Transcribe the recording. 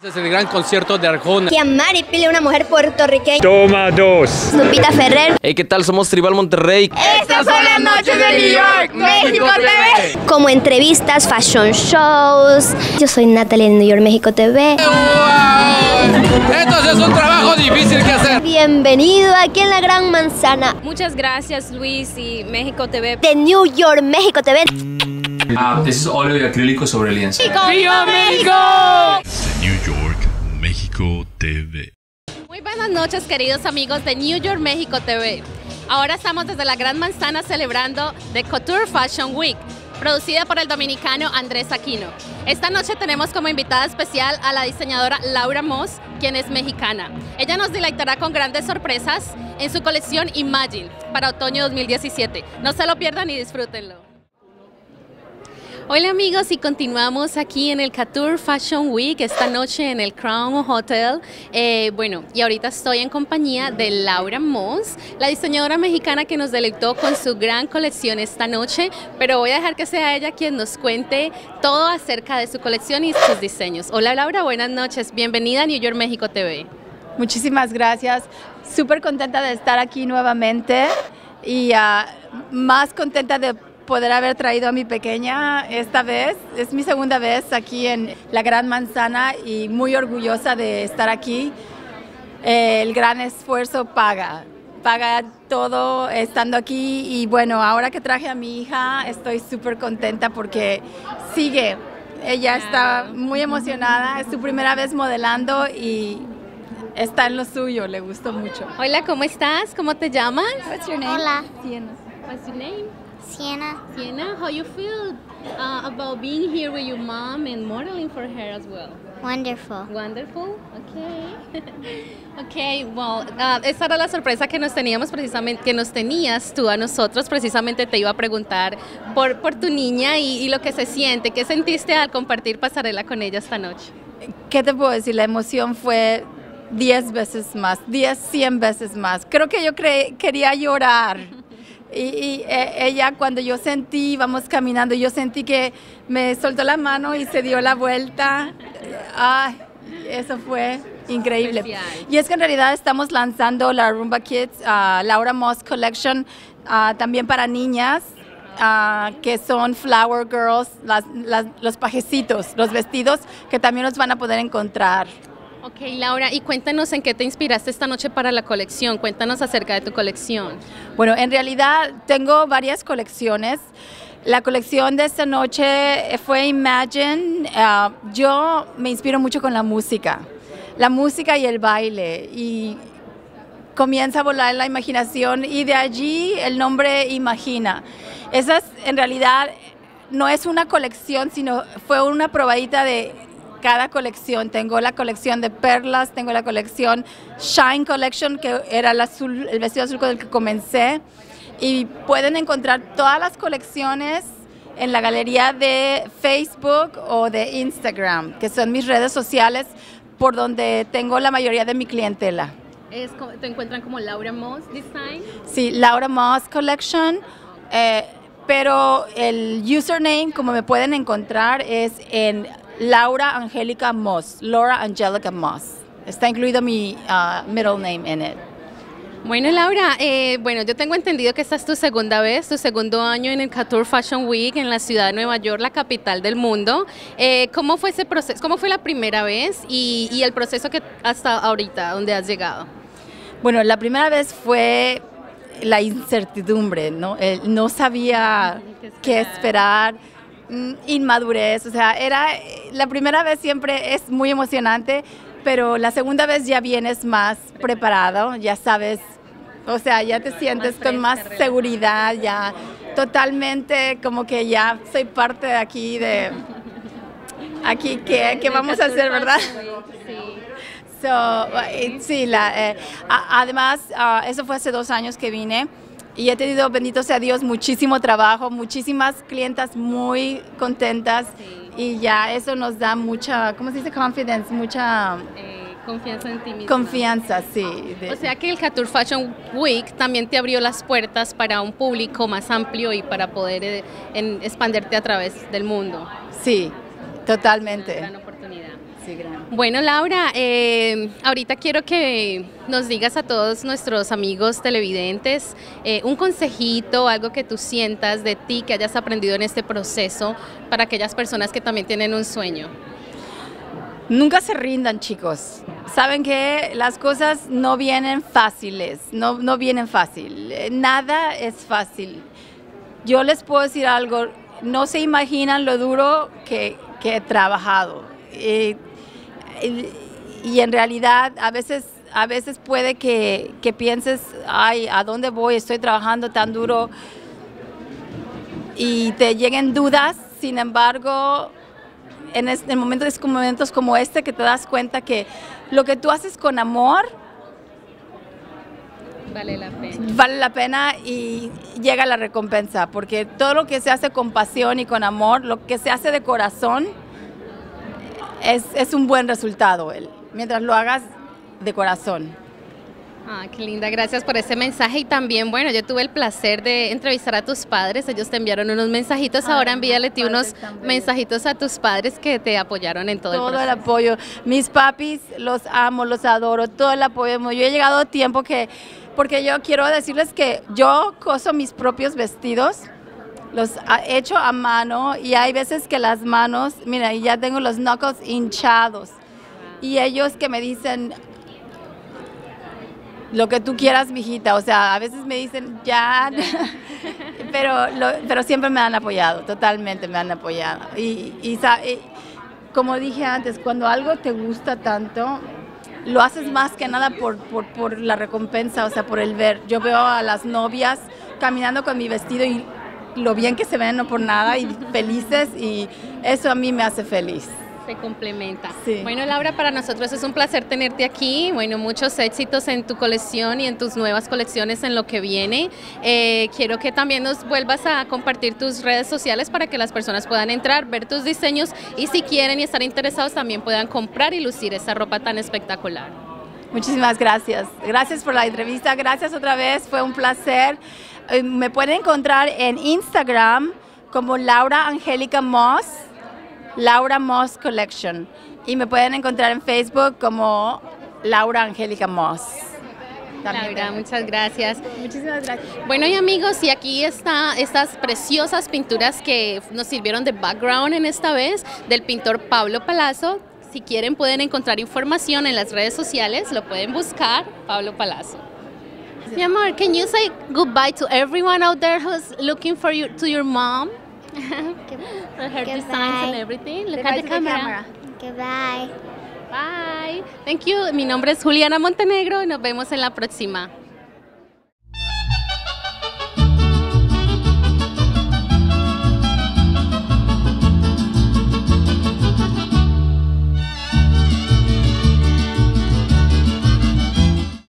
Es el gran concierto de Arjona. Kiamari Pili, una mujer puertorriqueña. Toma dos. Lupita Ferrer. Hey, ¿qué tal? Somos Tribal Monterrey. Estas son las noches de New York, México TV. Como entrevistas, fashion shows. Yo soy Natalie en New York, México TV. ¡Wow! Entonces es un trabajo difícil que hacer. Bienvenido aquí en la Gran Manzana. Muchas gracias, Luis y México TV. De New York, México TV. This es óleo y acrílico sobre lienzo. ¡Viva México! New York, México TV. Muy buenas noches, queridos amigos de New York, México TV. Ahora estamos desde la Gran Manzana celebrando The Couture Fashion Week, producida por el dominicano Andrés Aquino. Esta noche tenemos como invitada especial a la diseñadora Laura Moss, quien es mexicana. Ella nos deleitará con grandes sorpresas en su colección Imagine para otoño 2017. No se lo pierdan y disfrútenlo. Hola amigos, y continuamos aquí en el Couture Fashion Week esta noche en el Crown Hotel. Y ahorita estoy en compañía de Laura Moss, la diseñadora mexicana que nos deleitó con su gran colección esta noche, pero voy a dejar que sea ella quien nos cuente todo acerca de su colección y sus diseños. Hola Laura, buenas noches, bienvenida a New York, México TV. Muchísimas gracias, súper contenta de estar aquí nuevamente y más contenta de poder haber traído a mi pequeña esta vez. Es mi segunda vez aquí en la Gran Manzana y muy orgullosa de estar aquí. El gran esfuerzo paga todo estando aquí y bueno, ahora que traje a mi hija estoy súper contenta porque sigue. Ella está muy emocionada, es su primera vez modelando y está en lo suyo, le gustó mucho. Hola, ¿cómo estás? ¿Cómo te llamas? What's your name? Hola. Sienna. What's your name? Siena. Sienna, how you feel about being here with your mom and modeling for her as well? Wonderful. Wonderful, okay. Okay, well, esa era la sorpresa que nos teníamos precisamente, que nos tenías tú a nosotros, precisamente te iba a preguntar por tu niña y lo que se siente, ¿qué sentiste al compartir pasarela con ella esta noche? ¿Qué te puedo decir? La emoción fue 10 veces más, 100 veces más. Creo que yo quería llorar. Y ella, cuando yo sentí, íbamos caminando, yo sentí que me soltó la mano y se dio la vuelta. Ay, eso fue increíble. Especial. Y es que en realidad estamos lanzando la Rumba Kids, Laura Moss Collection, también para niñas, que son Flower Girls, los pajecitos, los vestidos que también los van a poder encontrar. Ok, Laura, y cuéntanos en qué te inspiraste esta noche para la colección, cuéntanos acerca de tu colección. Bueno, en realidad tengo varias colecciones. La colección de esta noche fue Imagine. Yo me inspiro mucho con la música y el baile, y comienza a volar la imaginación, y de allí el nombre Imagina. Esa es, en realidad no es una colección, sino fue una probadita de cada colección. Tengo la colección de perlas, tengo la colección Shine Collection, que era el vestido azul con el que comencé, y pueden encontrar todas las colecciones en la galería de Facebook o de Instagram, que son mis redes sociales por donde tengo la mayoría de mi clientela. ¿Te encuentran como Laura Moss Design? Sí, Laura Moss Collection, pero el username, como me pueden encontrar, es en Laura Angelica Moss, Laura Angelica Moss. Está incluido mi middle name en él. Bueno, Laura, yo tengo entendido que esta es tu segunda vez, tu segundo año en el Couture Fashion Week en la ciudad de Nueva York, la capital del mundo. ¿Cómo fue ese proceso? ¿Cómo fue la primera vez y el proceso que hasta ahorita, donde has llegado? Bueno, la primera vez fue la incertidumbre, ¿no? No sabía qué esperar. Inmadurez, o sea, la primera vez siempre es muy emocionante, pero la segunda vez ya vienes más preparado, ya sabes, o sea, ya te sientes con más seguridad, ya totalmente como que ya soy parte de aquí, ¿qué vamos a hacer, verdad? Sí, además, eso fue hace 2 años que vine. Y he tenido, bendito sea Dios, muchísimo trabajo, muchísimas clientas muy contentas, y ya eso nos da mucha, ¿cómo se dice? Confidence, mucha confianza en ti misma. Confianza, sí. O sea que el Couture Fashion Week también te abrió las puertas para un público más amplio y para poder expanderte a través del mundo. Sí, totalmente. Una gran oportunidad. Sí, gran. Bueno, Laura, ahorita quiero que nos digas a todos nuestros amigos televidentes un consejito, algo que tú sientas de ti, que hayas aprendido en este proceso para aquellas personas que también tienen un sueño. Nunca se rindan, chicos. Saben que las cosas no vienen fáciles, no vienen fácil. Nada es fácil. Yo les puedo decir algo, no se imaginan lo duro que he trabajado. Y en realidad a veces puede que pienses, ay, ¿a dónde voy? Estoy trabajando tan duro y te lleguen dudas. Sin embargo, en momentos como este que te das cuenta que lo que tú haces con amor vale la pena y llega la recompensa, porque todo lo que se hace con pasión y con amor, lo que se hace de corazón, es un buen resultado, mientras lo hagas de corazón. Ah, qué linda, gracias por ese mensaje. Y también, bueno, yo tuve el placer de entrevistar a tus padres, ellos te enviaron unos mensajitos, ahora envíale unos mensajitos a tus padres que te apoyaron en todo el proceso. Todo el apoyo, mis papis los amo, los adoro, todo el apoyo. Yo he llegado a tiempo porque yo quiero decirles que yo coso mis propios vestidos, los he hecho a mano y hay veces que las manos, mira, y ya tengo los knuckles hinchados y ellos que me dicen, lo que tú quieras, mijita, o sea, a veces me dicen, ya, pero siempre me han apoyado, totalmente me han apoyado. Y como dije antes, cuando algo te gusta tanto, lo haces más que nada por la recompensa, o sea, por el ver. Yo veo a las novias caminando con mi vestido y lo bien que se ven, no por nada, y felices, y eso a mí me hace feliz. Se complementa. Sí. Bueno, Laura, para nosotros es un placer tenerte aquí. Bueno, muchos éxitos en tu colección y en tus nuevas colecciones en lo que viene. Quiero que también nos vuelvas a compartir tus redes sociales para que las personas puedan entrar, ver tus diseños y si quieren y estar interesados también puedan comprar y lucir esa ropa tan espectacular. Muchísimas gracias. Gracias por la entrevista. Gracias otra vez. Fue un placer. Me pueden encontrar en Instagram como Laura Angélica Moss. Laura Moss Collection, y me pueden encontrar en Facebook como Laura Angélica Moss. Laura, muchas gracias. Muchísimas gracias. Bueno, y amigos, y aquí está estas preciosas pinturas que nos sirvieron de background en esta vez del pintor Pablo Palazzo. Si quieren pueden encontrar información en las redes sociales, lo pueden buscar, Pablo Palazzo. Mi amor, can you say goodbye to everyone out there who's looking for you, to your mom? For her designs and everything. Look at the camera. Goodbye. Bye. Thank you. Mi nombre es Juliana Montenegro y nos vemos en la próxima.